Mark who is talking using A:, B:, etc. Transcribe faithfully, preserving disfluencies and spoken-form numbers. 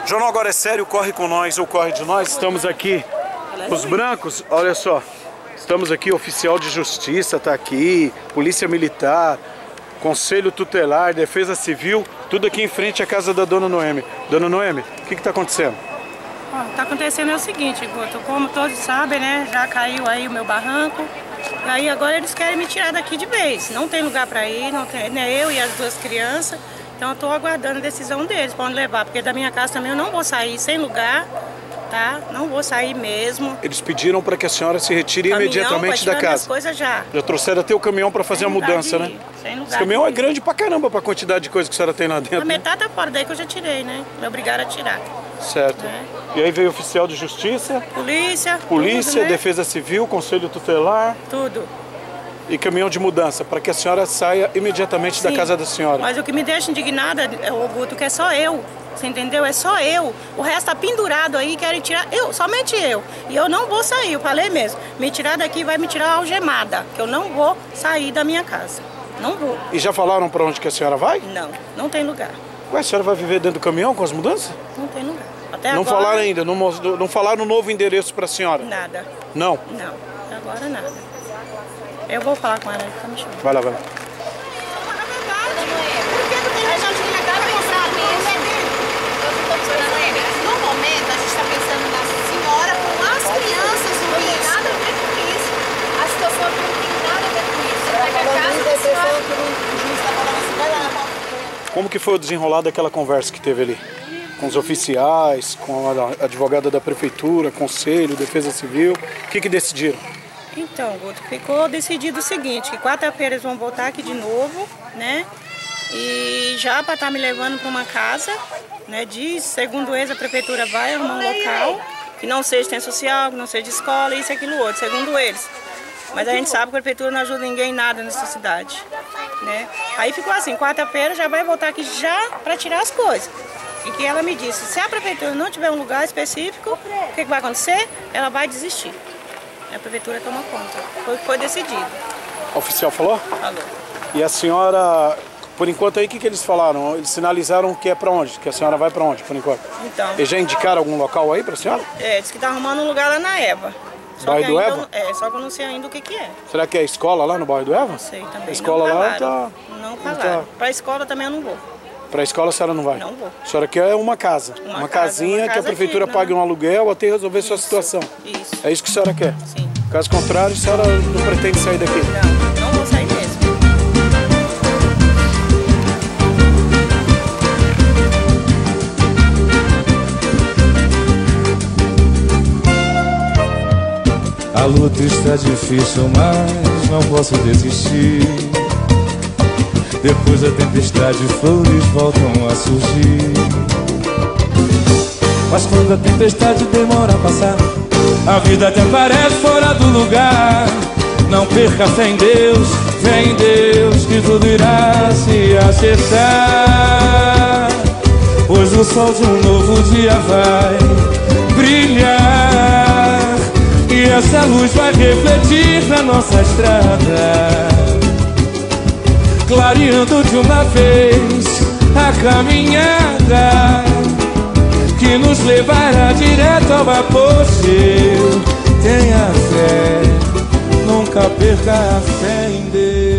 A: Jornal Agora é Sério, corre com nós ou corre de nós. Estamos aqui, os brancos, olha só. Estamos aqui, oficial de justiça está aqui, polícia militar, conselho tutelar, defesa civil, tudo aqui em frente à casa da dona Noemi. Dona Noemi, o que está acontecendo?
B: Está acontecendo é o seguinte, Guto, como todos sabem, né, já caiu aí o meu barranco, e aí agora eles querem me tirar daqui de vez. Não tem lugar para ir, não tem, né, eu e as duas crianças, então eu estou aguardando a decisão deles para onde levar, porque da minha casa também eu não vou sair sem lugar. Tá? Não vou sair mesmo.
A: Eles pediram para que a senhora se retire caminhão, imediatamente da casa.
B: Coisas já.
A: Já trouxeram até o caminhão para fazer a mudança, né?
B: Sem lugar.
A: Esse caminhão é grande pra caramba para a quantidade de coisa que a senhora tem lá dentro.
B: A metade tá fora, daí que eu já tirei, né? Me obrigaram a tirar.
A: Certo. É. E aí veio oficial de justiça?
B: Polícia.
A: Polícia,
B: tudo, né?
A: defesa civil, conselho tutelar.
B: Tudo.
A: E caminhão de mudança, para que a senhora saia imediatamente Sim, da casa da senhora.
B: Mas o que me deixa indignada, Guto, que é só eu. Você entendeu? É só eu. O resto tá pendurado aí, querem tirar eu, somente eu. E eu não vou sair, eu falei mesmo. Me tirar daqui vai me tirar algemada, que eu não vou sair da minha casa. Não vou.
A: E já falaram para onde que a senhora vai?
B: Não, não tem lugar.
A: Ué, a senhora vai viver dentro do caminhão com as mudanças?
B: Não tem lugar. Até
A: não
B: agora...
A: falaram ainda, não, não falaram o novo endereço para a senhora?
B: Nada.
A: Não?
B: Não, agora nada. Eu vou falar com ela, tá me chamando.
A: Vai lá, vai lá.
C: No momento, a gente está pensando na senhora com as crianças, não tem nada a ver com isso. A situação aqui não tem nada a ver com isso. Você vai na casa da senhora que o juiz está falando assim, vai lá na...
A: Como que foi o desenrolar daquela conversa que teve ali? Com os oficiais, com a advogada da prefeitura, conselho, defesa civil, o que que decidiram?
B: Então, Guto, ficou decidido o seguinte, que quarta-feira eles vão voltar aqui de novo, né? E já para estar tá me levando para uma casa, né? Diz, segundo eles, a prefeitura vai arrumar um local que não seja de social, que não seja de escola, isso e aquilo outro, segundo eles. Mas a gente sabe que a prefeitura não ajuda ninguém em nada nessa cidade, né? Aí ficou assim, quarta-feira já vai voltar aqui já para tirar as coisas. E que ela me disse, se a prefeitura não tiver um lugar específico, o que, que vai acontecer? Ela vai desistir. A prefeitura toma conta. Foi o que foi decidido.
A: O oficial falou?
B: Falou.
A: E a senhora, por enquanto aí, o que, que eles falaram? Eles sinalizaram que é pra onde? Que a senhora vai pra onde, por enquanto?
B: Então.
A: Eles já indicaram algum local aí pra senhora?
B: É, disse que tá arrumando um lugar lá na Eva.
A: Bairro do Eva?
B: Eu, é, só que eu não sei ainda o que que é.
A: Será que é a escola lá no bairro do Eva?
B: Não sei também.
A: A escola
B: não
A: lá tá...
B: Não falaram. Tá... Pra escola também eu não vou.
A: Pra escola a senhora não vai?
B: Não vou.
A: A senhora quer uma casa, uma, uma casa, casinha uma casa que a prefeitura digna, pague um aluguel até resolver isso, sua situação.
B: Isso.
A: É isso que a senhora quer?
B: Sim.
A: Caso contrário, a senhora não pretende sair daqui?
B: Não, não vou sair mesmo.
D: A luta está difícil, mas não posso desistir. Depois da tempestade, flores voltam a surgir. Mas quando a tempestade demora a passar, a vida até parece fora do lugar. Não perca fé em Deus, fé em Deus, que tudo irá se acertar. Pois o sol de um novo dia vai brilhar, e essa luz vai refletir na nossa estrada, clareando de uma vez a caminhada que nos levará direto ao apogeu. Tenha fé, nunca perca a fé em Deus.